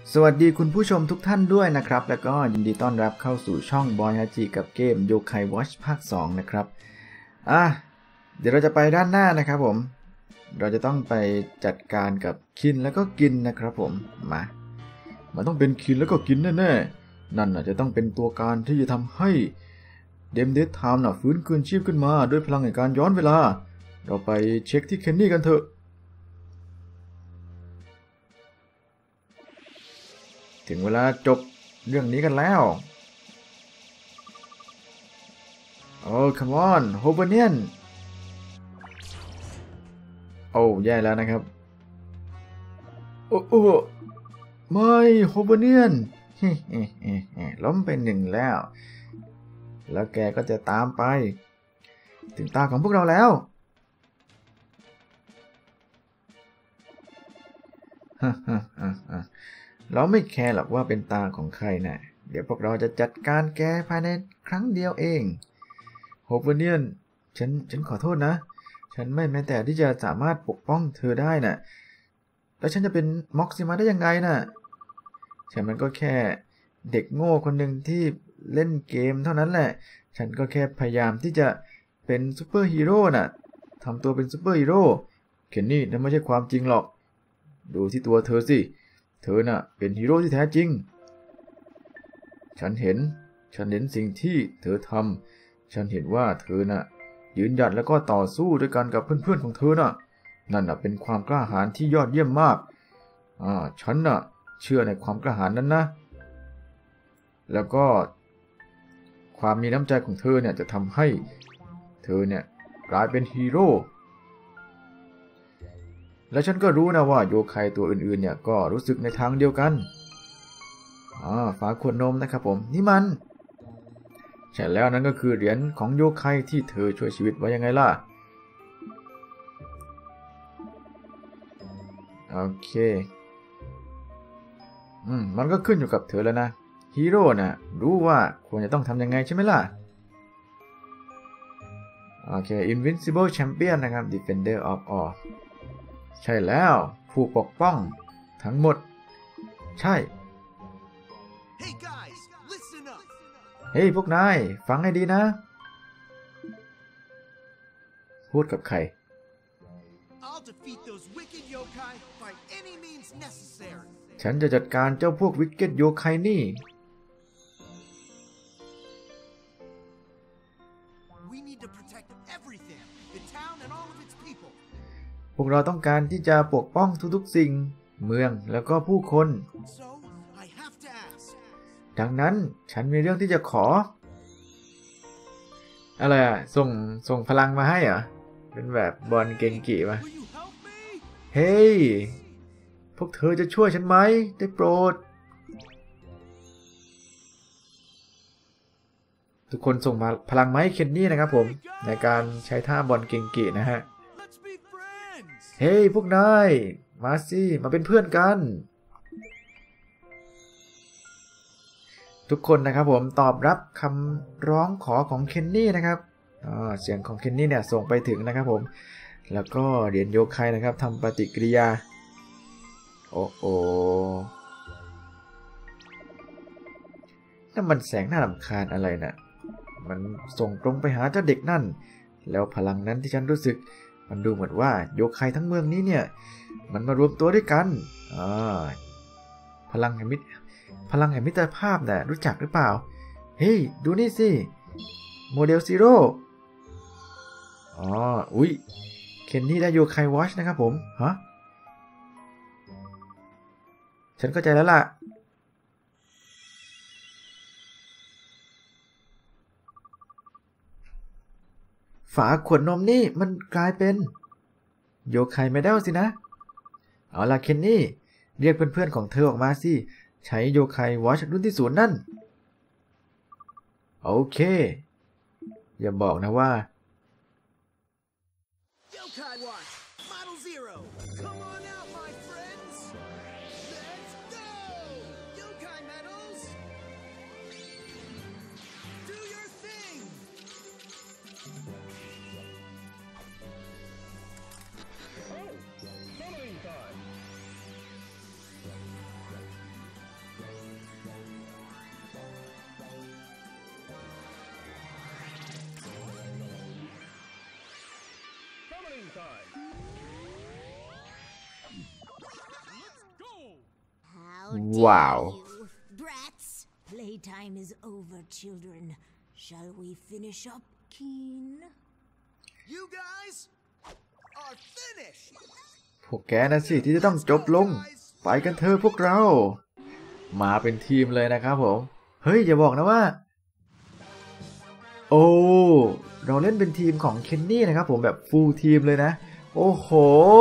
สวัสดีคุณผู้ชมทุกท่านด้วยนะครับแล้วก็ยินดีต้อนรับเข้าสู่ช่องบอยฮาจิกับเกมโยไควอชภาค2นะครับเดี๋ยวเราจะไปด้านหน้านะครับผมเราจะต้องไปจัดการกับคินแล้วก็กินนะครับผมมันต้องเป็นคินแล้วก็กินแน่ๆนั่นจะต้องเป็นตัวการที่จะทำให้เดมเดธไทม์ฟื้นคืนชีพขึ้นมาด้วยพลังแห่งการย้อนเวลาเราไปเช็คที่เคนนี่กันเถอะถึงเวลาจบเรื่องนี้กันแล้วโอ้ come on โฮเบเนียนโอ้แย่แล้วนะครับโอ้ไม่โฮเบเนียนล้มไปหนึ่งแล้วแกก็จะตามไปถึงตาของพวกเราแล้วเราไม่แคร์หรอกว่าเป็นตาของใครนะเดี๋ยวพวกเราจะจัดการแกภายในครั้งเดียวเองโฮเวเนียนฉันขอโทษนะฉันไม่แม้แต่ที่จะสามารถปกป้องเธอได้นะแล้วฉันจะเป็นม็อกซิมาได้ยังไงนะฉันมันก็แค่เด็กโง่คนหนึ่งที่เล่นเกมเท่านั้นแหละฉันก็แค่พยายามที่จะเป็นซูเปอร์ฮีโร่น่ะทำตัวเป็นซูเปอร์ฮีโร่เคนนี่นั่นไม่ใช่ความจริงหรอกดูที่ตัวเธอสิเธอน่ะเป็นฮีโร่ที่แท้จริงฉันเห็นสิ่งที่เธอทำฉันเห็นว่าเธอน่ะยืนหยัดแล้วก็ต่อสู้ด้วยกันกับเพื่อนๆของเธอน่ะนั่นน่ะเป็นความกล้าหาญที่ยอดเยี่ยมมากฉันน่ะเชื่อในความกล้าหาญนั้นนะแล้วก็ความมีน้ำใจของเธอเนี่ยจะทำให้เธอเนี่ยกลายเป็นฮีโร่และฉันก็รู้นะว่าโยไคตัวอื่นๆเนี่ยก็รู้สึกในทางเดียวกันฝาขวดนมนะครับผมนี่มันใช่แล้วนั่นก็คือเหรียญของโยไคที่เธอช่วยชีวิตไว้ยังไงล่ะโอเคมันก็ขึ้นอยู่กับเธอแล้วนะฮีโร่น่ะรู้ว่าควรจะต้องทำยังไงใช่ไหมล่ะโอเค Invincible Champion นะครับ Defender of All ใช่แล้วผู้ปกป้องทั้งหมดใช่เฮ้ยพวกนายฟังให้ดีนะพูดกับใครฉันจะจัดการเจ้าพวกวิกเก็ตโยไคนี่พวกเราต้องการที่จะปกป้องทุกๆสิ่งเมืองแล้วก็ผู้คนดังนั้นฉันมีเรื่องที่จะขออะไรส่งพลังมาให้เหรอเป็นแบบบอลเกงกีป่ะเฮ้ยพวกเธอจะช่วยฉันไหมได้โปรดทุกคนส่งพลังมาให้เคนนี่นะครับผมในการใช้ท่าบอลเกงกีนะฮะเฮ้ยพวกนายมาสิมาเป็นเพื่อนกันทุกคนนะครับผมตอบรับคำร้องขอของเคนนี่นะครับเสียงของเคนนี่เนี่ยส่งไปถึงนะครับผมแล้วก็เหรียญโยไคนะครับทำปฏิกิริยาโอ้โหนั่นมันแสงน่ารำคาญอะไรน่ะมันส่งตรงไปหาเจ้าเด็กนั่นแล้วพลังนั้นที่ฉันรู้สึกมันดูเหมือนว่าโยไคทั้งเมืองนี้เนี่ยมันมารวมตัวด้วยกันพลังแห่งมิตรภาพน่ะรู้จักหรือเปล่าเฮ้ยดูนี่สิโมเดลซีโร่อุ๊ยเคนนี่ได้โยไควอชนะครับผมฉันเข้าใจแล้วล่ะฝาขวดนมนี่มันกลายเป็นโยไคเมดัลสินะเอาล่ะเคนนี่เรียกเพื่อนๆของเธอออกมาสิใช้โยไควอชรุ่นที่0นั่นโอเคอย่าบอกนะว่าว้าว Brats, playtime is over, children. Shall we finish up, Keen? You guys are finished. พวกแกนะสิที่จะต้องจบลงไปกันเถอะพวกเรามาเป็นทีมเลยนะครับผมเฮ้ยอย่าบอกนะว่าโอ้เราเล่นเป็นทีมของเคนนี่นะครับผมแบบฟูลทีมเลยนะโอ้โห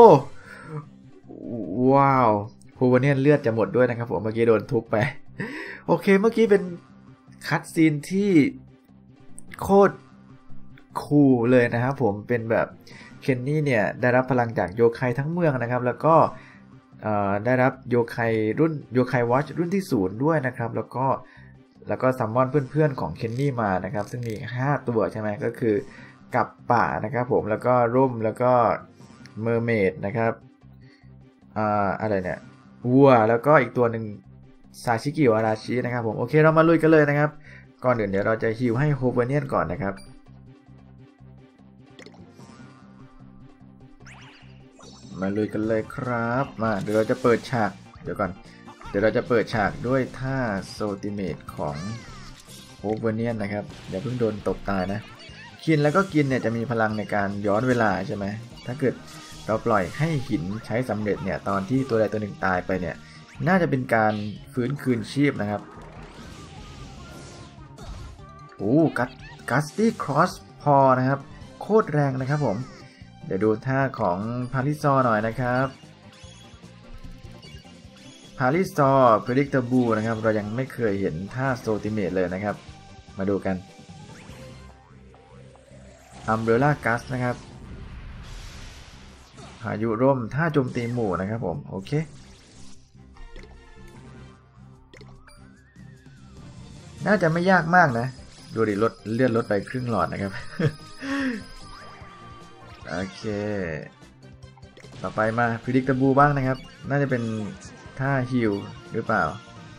ว้าวพูวาเนียนเลือดจะหมดด้วยนะครับผมเมื่อกี้โดนทุบไปโอเคเมื่อกี้เป็นคัตซีนที่โคตรคูลเลยนะครับผมเป็นแบบเคนนี่เนี่ยได้รับพลังจากโยไคทั้งเมืองนะครับแล้วก็ได้รับโยไครุ่นโยไควอชรุ่นที่0ด้วยนะครับแล้วก็ซัมมอนเพื่อนๆของเคนนี่มานะครับซึ่งมี5ตัวใช่ไหมก็คือกับป่านะครับผมแล้วก็ร่มแล้วก็เมอร์เมดนะครับอะไรเนี่ยวัวแล้วก็อีกตัวหนึ่งซาชิกิวาราชินะครับผมโอเคเรามาลุยกันเลยนะครับก่อนอื่นเดี๋ยวเราจะฮีลให้โฮเวเนียนก่อนนะครับมาลุยกันเลยครับมาเดี๋ยวเราจะเปิดฉากเดี๋ยวเราจะเปิดฉากด้วยท่าโซติเมตของโฮเวเนียนนะครับอย่าเพิ่งโดนตบตายนะคินแล้วก็กินเนี่ยจะมีพลังในการย้อนเวลาใช่ไหมถ้าเกิดเราปล่อยให้หินใช้สำเร็จเนี่ยตอนที่ตัวใดตัวหนึ่งตายไปเนี่ยน่าจะเป็นการฟื้นคืนชีพนะครับโอ้กัสตี้ครอสพอนะครับโคตรแรงนะครับผมเดี๋ยวดูท่าของพาริซอหน่อยนะครับพาริซอเพริกเตอร์บูนะครับเรายังไม่เคยเห็นท่าโซติเมตเลยนะครับมาดูกันอัมเบรล่ากัสนะครับพายุร่มท่าโจมตีหมู่นะครับผมโอเคน่าจะไม่ยากมากนะดูดิเลื่อนลดไปครึ่งหลอดนะครับ โอเคต่อไปมา Predictable บ้างนะครับน่าจะเป็นท่าฮิลหรือเปล่า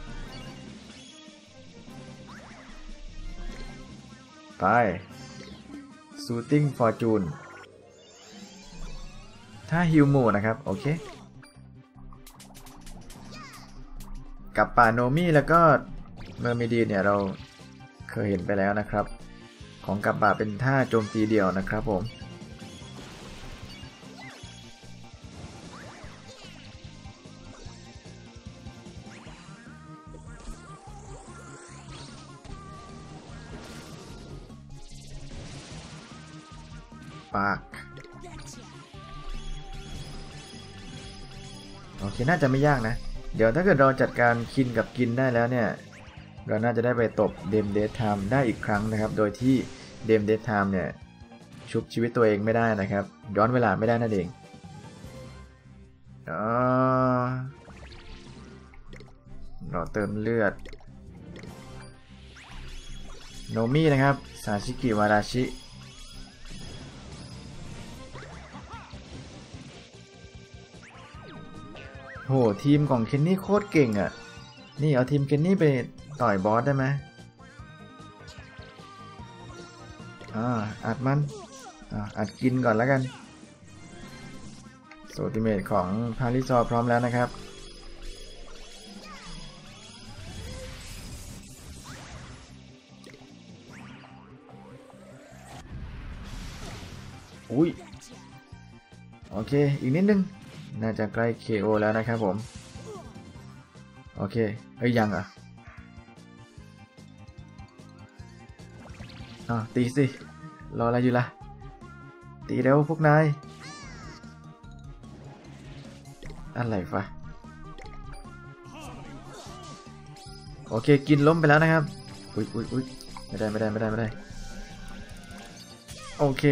ไป Shooting Fortune ท่าฮิลโหมดนะครับโอเคกับป่าโนมี่แล้วก็เมอร์มิดีเนี่ยเราเคยเห็นไปแล้วนะครับของกับป่าเป็นท่าโจมตีเดียวนะครับผมปากโอเคน่าจะไม่ยากนะเดี๋ยวถ้าเกิดเราจัดการคินกับกินได้แล้วเนี่ยเราน่าจะได้ไปตบเดมเดทไทม์ได้อีกครั้งนะครับโดยที่เดมเดทไทม์เนี่ยชุบชีวิตตัวเองไม่ได้นะครับย้อนเวลาไม่ได้นั่นเองเราเติมเลือดโนมินะครับซาชิกิวาราชิโหทีมของเคนนี่โคตรเก่งอ่ะนี่เอาทีมเคนนี่ไปต่อยบอสได้ไหมอัดมันอัดกินก่อนแล้วกันโซติเมตของพาริซอพร้อมแล้วนะครับอุ้ยโอเคอีกนิดนึงน่าจะใกล้ KO แล้วนะครับผมโอเคยังตีสิรออะไรอยู่ล่ะตีเร็วพวกนายอะไรฟะโอเคกินล้มไปแล้วนะครับอุ้ยไม่ได้โอเค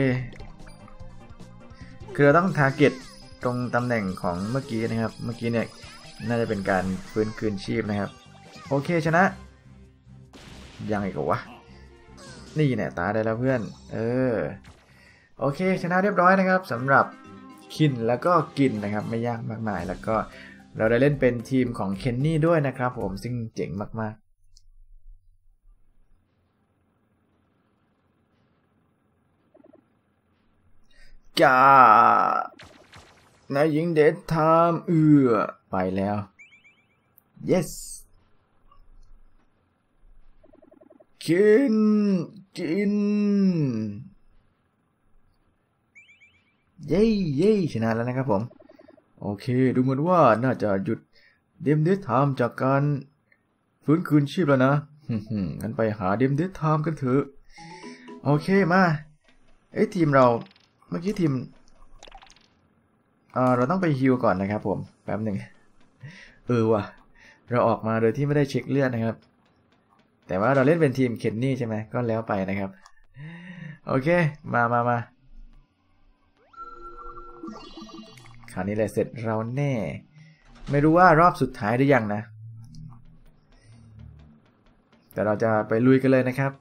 คือเราต้องทาร์เก็ตตรงตำแหน่งของเมื่อกี้นะครับเมื่อกี้เนี่ยน่าจะเป็นการฟื้นคืนชีพนะครับโอเคชนะยังอีกวะนี่เนี่ยตาได้แล้วเพื่อนโอเคชนะเรียบร้อยนะครับสำหรับคินแล้วก็กินนะครับไม่ยากมากมายแล้วก็เราได้เล่นเป็นทีมของเคนนี่ด้วยนะครับผมซึ่งเจ๋งมากๆจ้านายหญิงเดทไทม์ไปแล้ว yes กินเย้ชนะแล้วนะครับผมโอเคดูเหมือนว่าน่าจะหยุดเดมเดทไทม์จากการฟื้นคืนชีพแล้วนะงั้นไปหาเดมเดทไทม์กันเถอะโอเคมาทีมเราเมื่อกี้ทีมเราต้องไปฮีลก่อนนะครับผมแป๊บหนึ่งว่ะเราออกมาโดยที่ไม่ได้เช็คเลือดนะครับแต่ว่าเราเล่นเป็นทีมเคนนี่ใช่ไหมก็แล้วไปนะครับโอเคมาคราวนี้แหละเสร็จเราแน่ไม่รู้ว่ารอบสุดท้ายหรือยังนะแต่เราจะไปลุยกันเลยนะครับ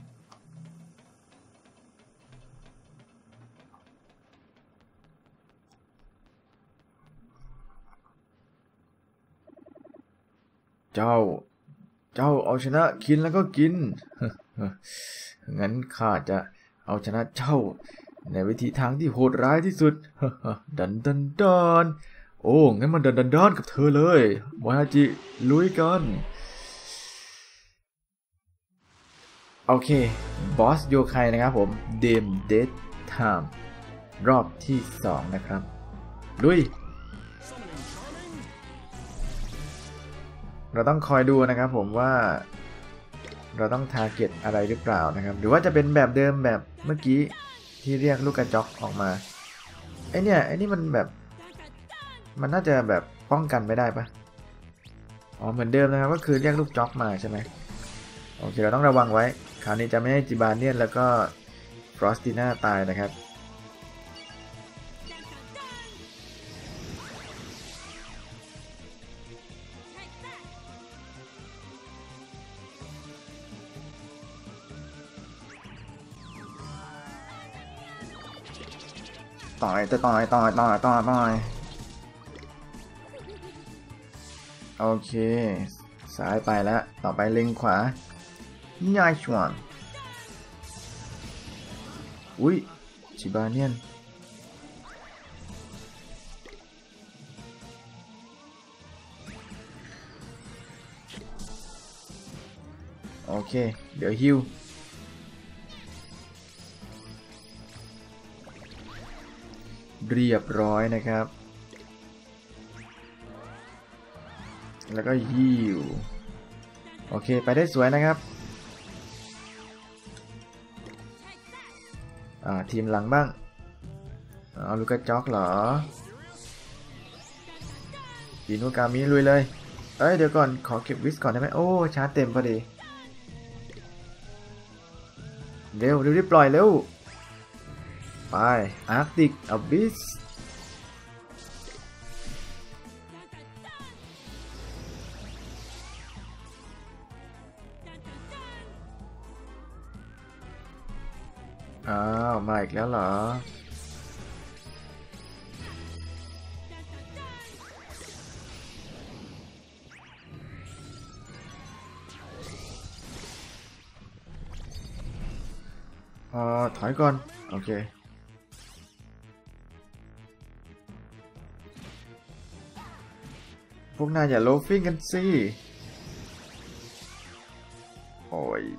เจ้าเอาชนะคินแล้วก็กิน งั้นข้าจะเอาชนะเจ้าในวิธีทางที่โหดร้ายที่สุด ดันโอ้งั้นมันดันกับเธอเลยโมฮาจิลุยกันโอเคบอสโยไคนะครับผมเดมเดทไทม์รอบที่2นะครับลุยเราต้องคอยดูนะครับผมว่าเราต้องทาร์เก็ตอะไรหรือเปล่านะครับหรือว่าจะเป็นแบบเดิมแบบเมื่อกี้ที่เรียกลูกกระจอกออกมาไอนี่มันแบบมันน่าจะแบบป้องกันไม่ได้ปะเหมือนเดิมนะครับก็คือเรียกลูกจ็อกมาใช่ไหมโอเคเราต้องระวังไว้คราวนี้จะไม่ให้จิบาเนียนแล้วก็ฟรอสติน่าตายนะครับต่อยโอเคซ้ายไปแล้วต่อไปเล็งขวาง่ายชวนอุ้ยชิบาเนียนโอเคเดี๋ยวฮิวเรียบร้อยนะครับแล้วก็ฮิวโอเคไปได้สวยนะครับทีมหลังบ้างเอาลูกกระจอกเหรออินุกามิลุยเลยเดี๋ยวก่อนขอเก็บวิสก่อนได้ไหมโอ้ชาร์จเต็มพอดีเร็วรีบปล่อยเร็วไปอาร์กติกอบิสมาอีกแล้วเหรอถอยก่อนโอเคพวกนายอย่าโลฟิ้งกันสิโอ้ย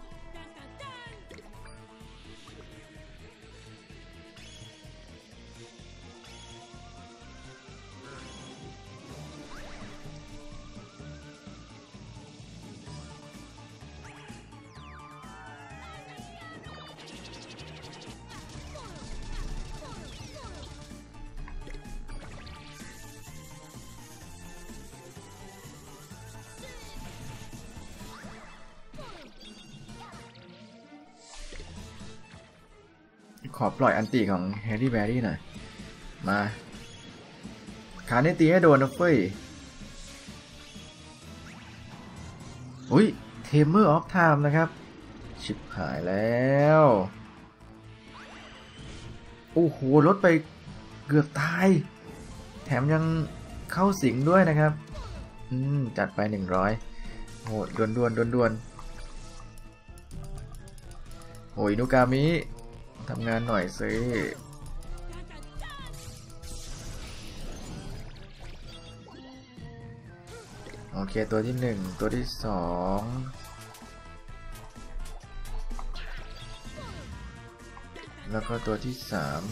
ขอปล่อยอันติของแฮร์รี่แบร์รี่หน่อยมาขาเนตีให้โดนนะเฟ้ยอุ้ยเทมเมอร์ออฟไทม์นะครับชิบหายแล้วโอ้โหลดไปเกือบตายแถมยังเข้าสิงด้วยนะครับจัดไป100โหดด่วนโอ้ยนุกามิทำงานหน่อยสิโอเคตัวที่หนึ่งตัวที่สองแล้วก็ตัวที่สาม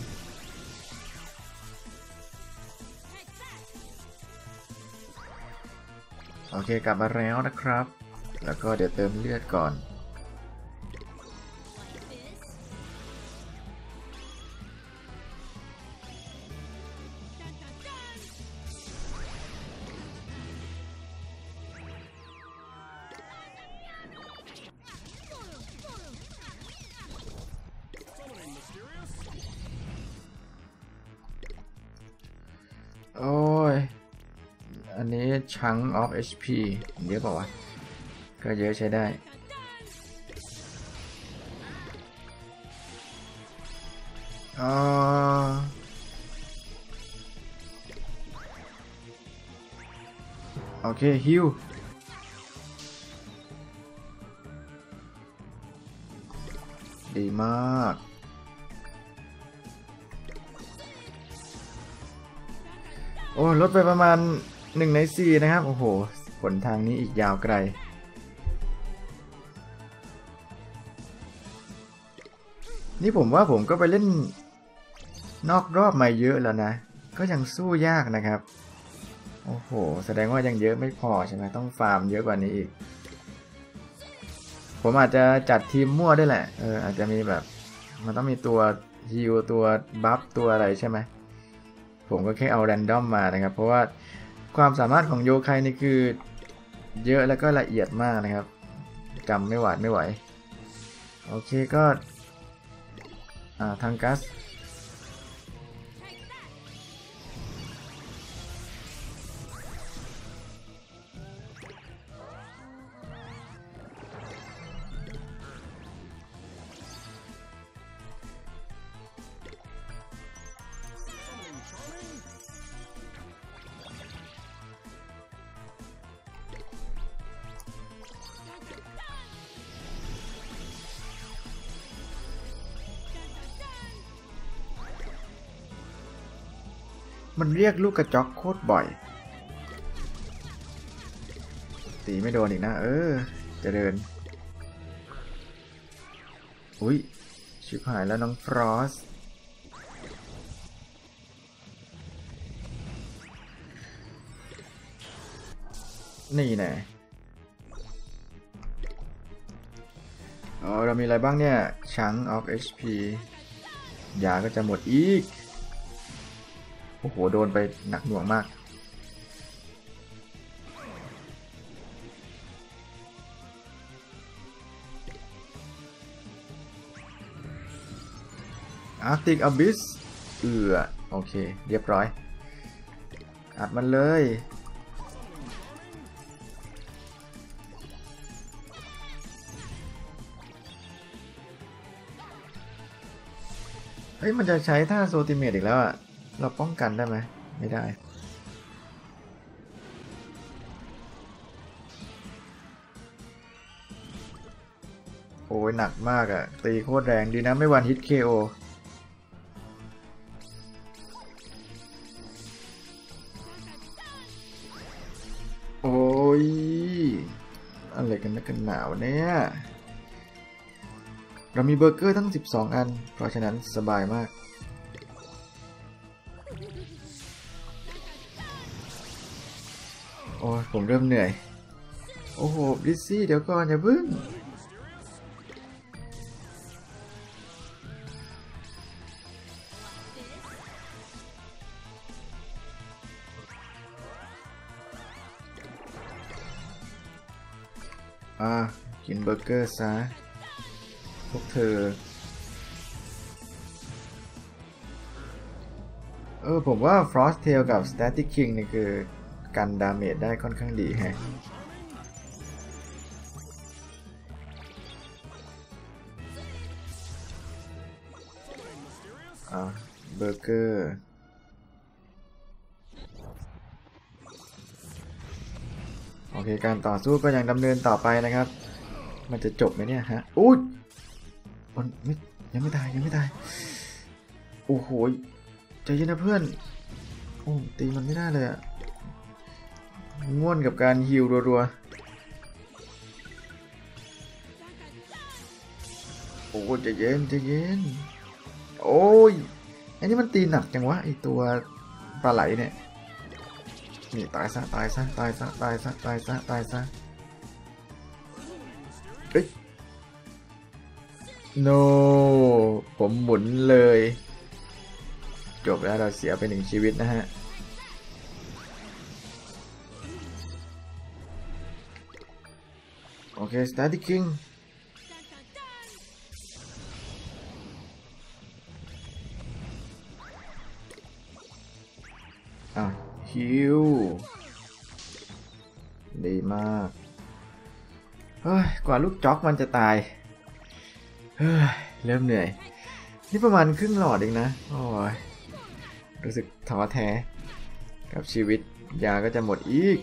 โอเคกลับมาแล้วนะครับแล้วก็เดี๋ยวเติมเลือดก่อนโอ้ยอันนี้ chunk of HP เยอะเปล่าวะก็เยอะใช้ได้โอเคฮิวดีมากโอ้ลดไปประมาณ1 ใน 4นะครับโอ้โหผลทางนี้อีกยาวไกลนี่ผมว่าผมก็ไปเล่นนอกรอบมาเยอะแล้วนะก็ยังสู้ยากนะครับโอ้โหแสดงว่ายังเยอะไม่พอใช่ไหมต้องฟาร์มเยอะกว่านี้อีกผมอาจจะจัดทีมมั่วด้วยแหละอาจจะมีแบบมันต้องมีตัวฮีลตัวบัฟตัวอะไรใช่ไหมผมก็แค่เอาแรนดอมมานะครับเพราะว่าความสามารถของโยไคนี่คือเยอะแล้วก็ละเอียดมากนะครับจำไม่หวาดไม่ไหวโอเคก็ทางกัสมันเรียกลูกกระจอกโคตรบ่อยตีไม่โดนอีกนะจะเดินอุ้ยชิบหายแล้วน้องฟรอสนี่แน่เรามีอะไรบ้างเนี่ย Chunk of HP ยาก็จะหมดอีกโอ้โหโดนไปหนักหน่วงมากArctic Abyss โอเคเรียบร้อยอัดมันเลยเฮ้ยมันจะใช้ท่าโซติเมตอีกแล้วอะเราป้องกันได้ไหมไม่ได้โอ้ยหนักมากอะตีโคตรแรงดีนะไม่วันฮิต KO โอ้ยอะไรกันนักกันหนาวเนี่ยเรามีเบอร์เกอร์ทั้ง12 อันเพราะฉะนั้นสบายมากโอ้ยผมเริ่มเหนื่อยโอ้โหดิซซี่เดี๋ยวก่อนอย่าพึ่งกินเบอร์เกอร์ซะพวกเธอผมว่า Frost Tail กับ Static King นี่คือกันดาเมจได้ค่อนข้างดีแฮะเบอร์เกอร์โอเคการต่อสู้ก็ยังดำเนินต่อไปนะครับมันจะจบไหมเนี่ยฮะอุ๊ยยังไม่ตายโอ้โหใจเย็นนะเพื่อนโอ้ตีมันไม่ได้เลยอะง่วนกับการฮิลรัวๆโอ้ใจเย็นใจเย็นโอ้ยอันนี้มันตีหนักจังวะไอตัวปลาไหลเนี่ยนี่ตายซะตายซะตายซะตายซะตายซะตายซะเอ้ย no ผมหมุนเลยจบแล้วเราเสียไป1 ชีวิตนะฮะโอเค Static King ฮิวดีมากเฮ้ยกว่าลูกจ็อกมันจะตายเฮ้ยเริ่มเหนื่อยนี่ประมาณครึ่งหลอดเองนะโอ้ยรู้สึกท้อแท้กับชีวิตยาก็จะหมดอีก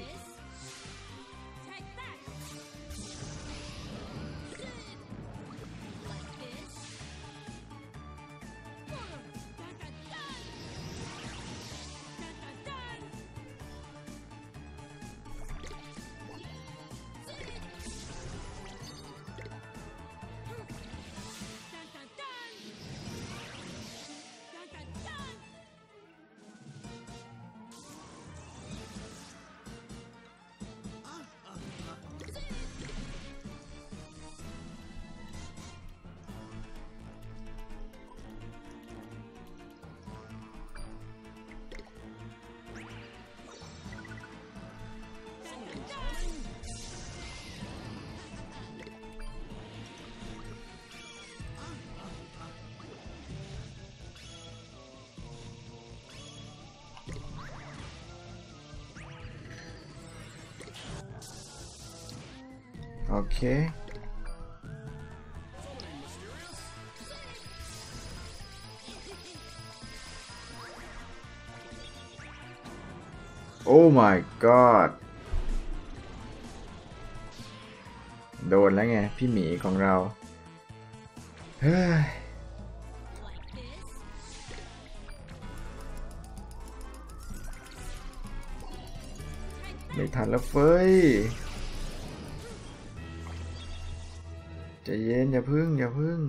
โอเคโอ้ my god โดนแล้วไงพี่หมีของเราเฮ้ยไม่ทันแล้วเฟ้ยใจเย็นอย่าพึ่งอย่าพึ่ง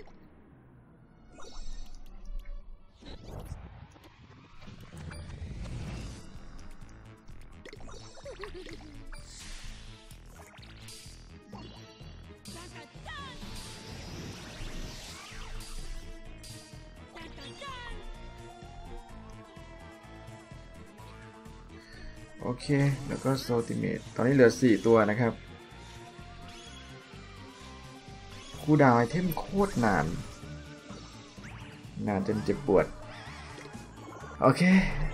โอเคแล้วก็โซติเมตตอนนี้เหลือ4 ตัวนะครับคูลดาวน์ไอเทมโคตรนานจนเจ็บปวดโอเค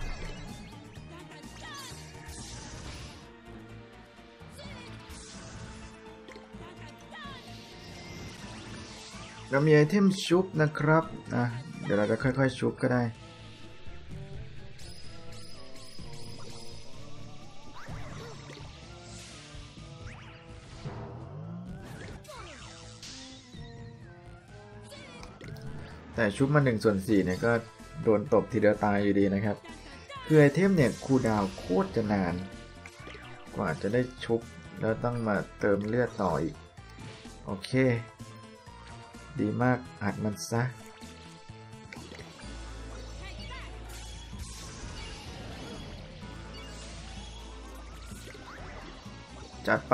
เรามีไอเทมชุบนะครับเดี๋ยวเราจะค่อยๆชุบก็ได้แต่ชุบมา1/4เนี่ยก็โดนตบทีเดียวตายอยู่ดีนะครับคือไอเทมเนี่ยคูลดาวน์โคตรจะนานกว่าจะได้ชุบแล้วต้องมาเติมเลือดต่ออีกโอเคดีมากอัดมันซะจัดไป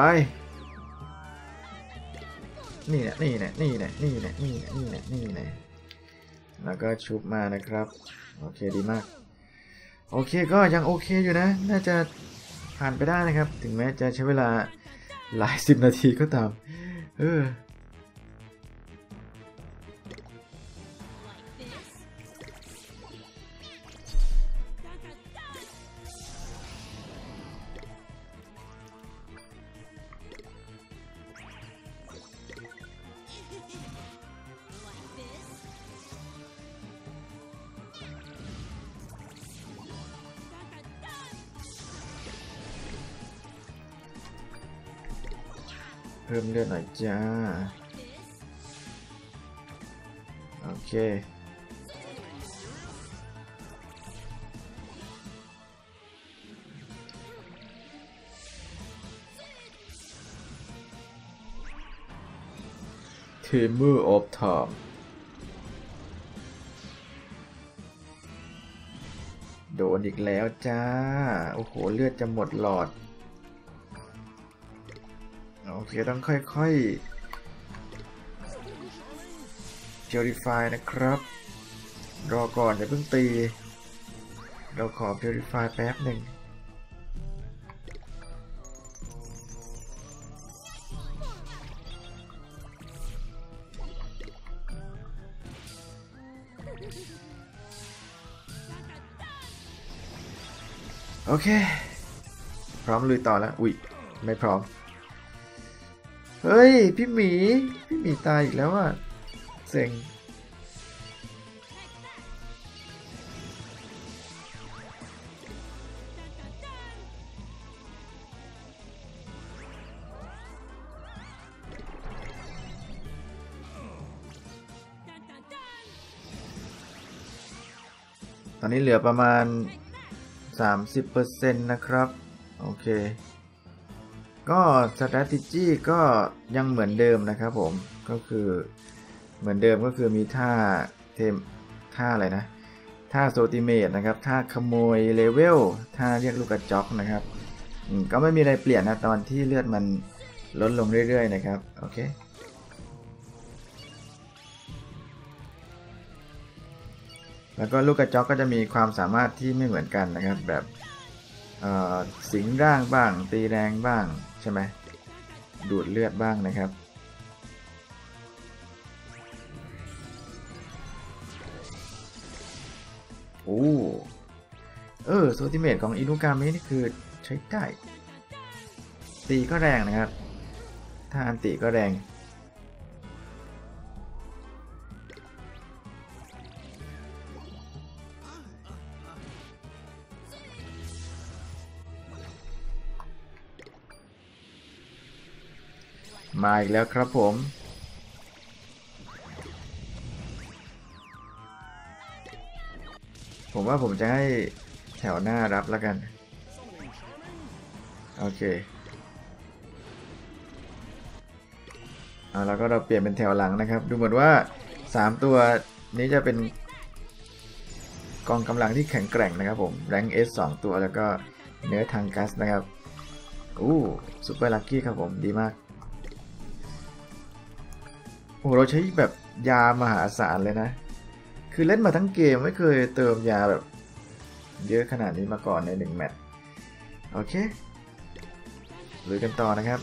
นี่แหละนี่แหละนี่แหละนี่แหละนี่แหละนี่แหละนี่แหละแล้วก็ชุบมานะครับโอเคดีมากโอเคก็ยังโอเคอยู่นะน่าจะผ่านไปได้นะครับถึงแม้จะใช้เวลาหลาย10 นาทีก็ตามเพิ่มเลือดหน่อยจ้าโอเค Tamer of Time โดนอีกแล้วจ้าโอ้โหเลือดจะหมดหลอดโอเคต้องค่อยๆ Purify นะครับรอก่อนอย่าเพิ่งตีเราขอ Purify แป๊บหนึ่งโอเคพร้อมลุยต่อแล้วอุ๊ยไม่พร้อมเฮ้ยพี่หมีตายอีกแล้วอ่ะเซ็งตอนนี้เหลือประมาณ 30% นะครับโอเคก็ strategy ก็ยังเหมือนเดิมนะครับผมก็คือเหมือนเดิมก็คือมีท่าอะไรนะท่าโซติเมตนะครับท่าขโมยเลเวลท่าเรียกลูกกระจอกนะครับก็ไม่มีอะไรเปลี่ยนนะตอนที่เลือดมันลดลงเรื่อยๆนะครับโอเคแล้วก็ลูกกระจอกก็จะมีความสามารถที่ไม่เหมือนกันนะครับแบบสิงร่างบ้างตีแรงบ้างใช่ไหมดูดเลือดบ้างนะครับโอ้โซติเมตของอินุกามินี่คือใช้ได้ตีก็แรงนะครับถ้าอันติก็แรงมาอีกแล้วครับผมว่าผมจะให้แถวหน้ารับแล้วกันโอเคแล้วก็เราเปลี่ยนเป็นแถวหลังนะครับดูเหมือนว่า3ตัวนี้จะเป็นกองกำลังที่แข็งแกร่งนะครับผมแรง S 2ตัวแล้วก็เนื้อทางกัสนะครับซุปเปอร์ลัคกี้ครับผมดีมากโอ้เราใช้แบบยามหาศาลเลยนะคือเล่นมาทั้งเกมไม่เคยเติมยาแบบเยอะขนาดนี้มาก่อนใน1แมตช์โอเคลุยกันต่อนะครับ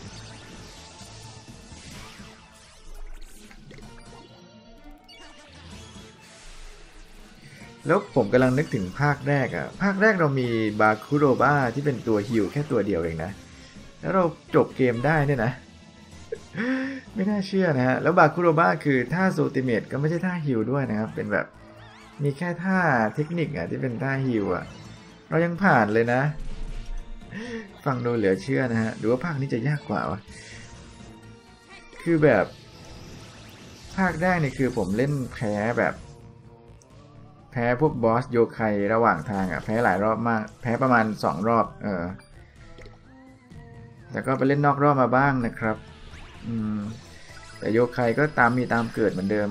แล้วผมกำลังนึกถึงภาคแรกภาคแรกเรามีบาคุโรบ้าที่เป็นตัวฮิลแค่ตัวเดียวเองนะแล้วเราจบเกมได้เนี่ยนะ ไม่น่าเชื่อนะฮะแล้วบาคุโรบ้าคือท่าโซติเมตก็ไม่ใช่ท่าฮิลด้วยนะครับเป็นแบบมีแค่ท่าเทคนิคที่เป็นท่าฮิลเรายังผ่านเลยนะฟังดูเหลือเชื่อนะฮะดูว่าภาคนี้จะยากกว่าวะคือแบบภาคแรกนี่คือผมเล่นแพ้แบบแพ้พวกบอสโยไคระหว่างทางแพ้หลายรอบมากแพ้ประมาณ2รอบแต่ก็ไปเล่นนอกรอบมาบ้างนะครับแต่โยไคก็ตามมีตามเกิดเหมือนเดิม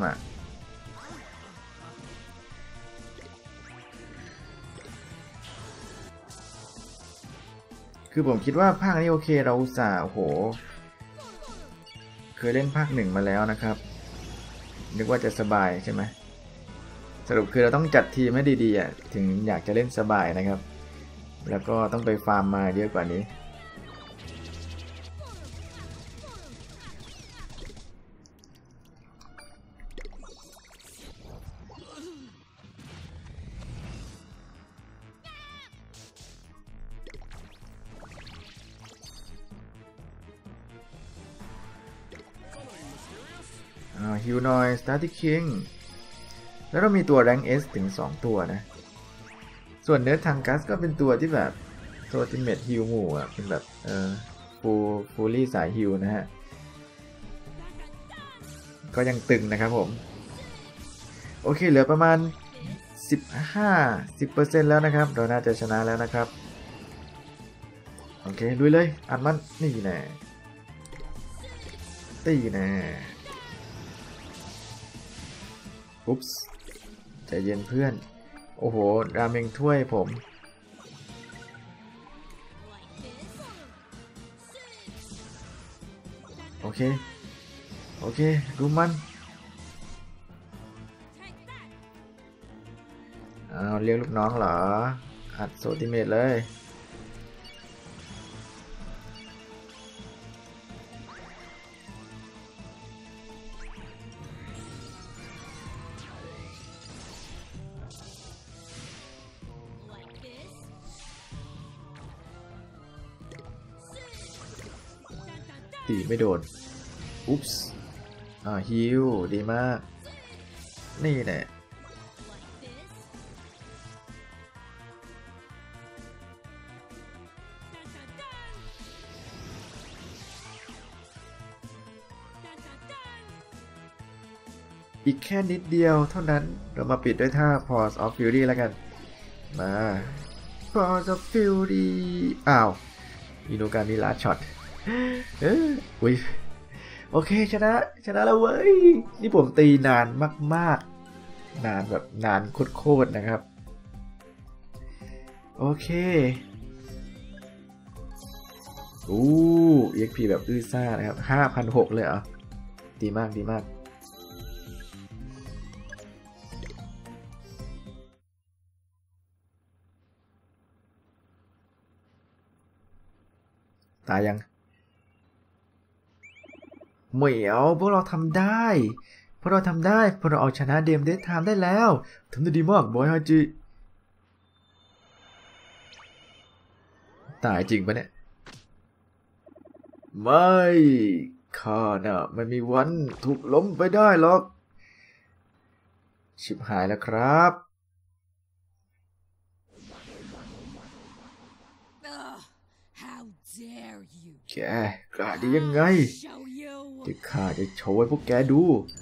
คือผมคิดว่าภาคนี้โอเคเราอุตส่าห์โอ้โหเคยเล่นภาค1มาแล้วนะครับนึกว่าจะสบายใช่ไหมสรุปคือเราต้องจัดทีมให้ดีๆถึงอยากจะเล่นสบายนะครับแล้วก็ต้องไปฟาร์มมาเยอะกว่านี้ฮิวนอยสตาร์ติคิงแล้วเรามีตัวแรง S ถึง2ตัวนะส่วนเนื้อทางกัสก็เป็นตัวที่แบบโซติเมตฮิวหมู่เป็นแบบฟูลี่สายฮิวนะฮะก็ยังตึงนะครับผมโอเคเหลือประมาณ 10% แล้วนะครับเราน่าจะชนะแล้วนะครับโอเคลุยเลยอัดมันนี่แน่ตีแน่อุ๊ปส์ใจเย็นเพื่อนโอ้โหราเมงถ้วยผมโอเคโอเคดูมันเอาเรียกลูกน้องเหรออัดโซติเมตเลยตีไม่โดนอุ๊ปส์ฮิวดีมากนี่แหละอีกแค่นิดเดียวเท่านั้นเรามาปิดด้วยท่า Pause of Fury แล้วกันมา Pause of Fury อ้าวอินุการมีลาช็อตอุ้ยโอเคชนะแล้วเว้ยนี่ผมตีนานมากๆนานแบบนานโคตรๆนะครับโอเคEXP แบบอื้อซ่านะครับ 5,600 เลยเหรอดีมากดีมากตายยังเหมียวพวกเราทำได้พวกเราเอาชนะเดมเดทไทม์ได้แล้วทำได้ดีมากบอยฮาจิตายจริงปะเนี่ยไม่ข้าน่ะไม่มีวันถูกล้มไปได้หรอกชิบหายแล้วครับ แกกล้าได้ยังไงที่ข้าจะโชว์ให้พวกแกดู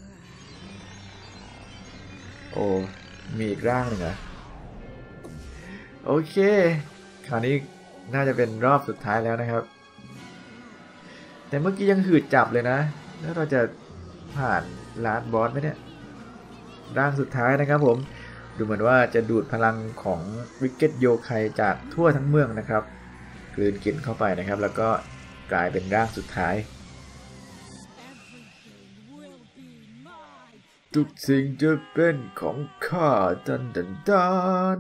โอ้มีอีกร่างหนึ่งเหรอโอเคคราวนี้น่าจะเป็นรอบสุดท้ายแล้วนะครับแต่เมื่อกี้ยังหืดจับเลยนะแล้วเราจะผ่านลาสบอสไหมเนี่ยร่างสุดท้ายนะครับผมดูเหมือนว่าจะดูดพลังของวิกเก็ตโยไคจากทั่วทั้งเมืองนะครับกลืนกินเข้าไปนะครับแล้วก็กลายเป็นร่างสุดท้ายทุกสิ่งจะเป็นของข้าดัน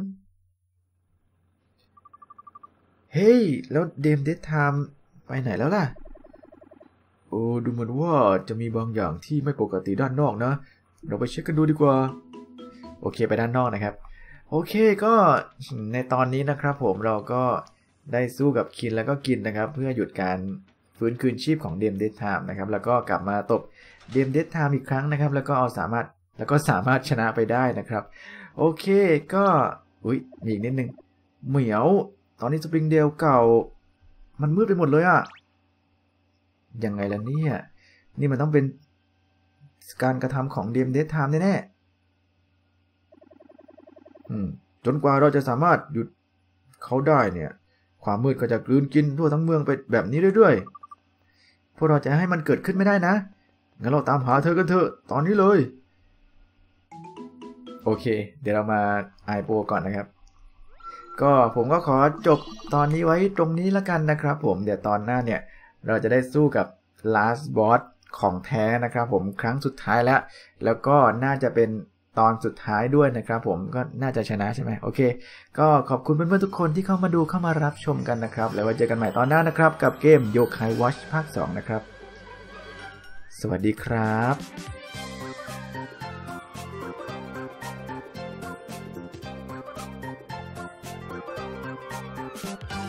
เฮ้ยแล้วเดมเดทไทม์ไปไหนแล้วล่ะโอ้ดูเหมือนว่าจะมีบางอย่างที่ไม่ปกติด้านนอกนะเราไปเช็คกันดูดีกว่าโอเคไปด้านนอกนะครับโอเคก็ในตอนนี้นะครับผมเราก็ได้สู้กับคินแล้วก็กินนะครับเพื่อหยุดการฟื้นคืนชีพของเดมเดทไทม์นะครับแล้วก็กลับมาตบเดมเดทไทม์อีกครั้งนะครับแล้วก็สามารถชนะไปได้นะครับโอเคก็มีอีกนิดนึงเหมียวตอนนี้สปริงเดลเก่ามันมืดไปหมดเลยอะยังไงล่ะเนี่ยนี่มันต้องเป็นการกระทำของเดมเดทไทม์แน่ๆจนกว่าเราจะสามารถหยุดเขาได้เนี่ยความมืดก็จะกลืนกินทั่วทั้งเมืองไปแบบนี้เรื่อยๆพวกเราจะให้มันเกิดขึ้นไม่ได้นะงั้นเราตามหาเธอกันเถอะตอนนี้เลยโอเคเดี๋ยวเรามาไอโปก่อนนะครับก็ผมก็ขอจบตอนนี้ไว้ตรงนี้แล้วกันนะครับผมเดี๋ยวตอนหน้าเนี่ยเราจะได้สู้กับ last boss ของแท้นะครับผมครั้งสุดท้ายแล้วก็น่าจะเป็นตอนสุดท้ายด้วยนะครับผมก็น่าจะชนะใช่ไหมโอเคก็ขอบคุณเพื่อนๆทุกคนที่เข้ามาดูเข้ามารับชมกันนะครับแล้วไว้เจอกันใหม่ตอนหน้านะครับกับเกมโยไควอชภาค 2นะครับสวัสดีครับ